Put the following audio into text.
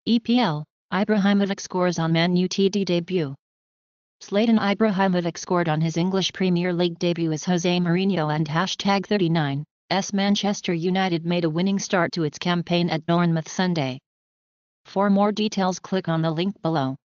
EPL, Ibrahimovic scores on Man Utd debut. Zlatan Ibrahimovic scored on his English Premier League debut as Jose Mourinho and #39's Manchester United made a winning start to its campaign at Bournemouth Sunday. For more details, click on the link below.